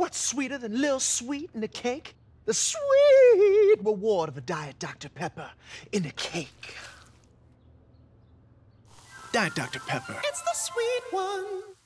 What's sweeter than Lil Sweet in a cake? The sweet reward of a Diet Dr. Pepper in a cake. Diet Dr. Pepper. It's the sweet one.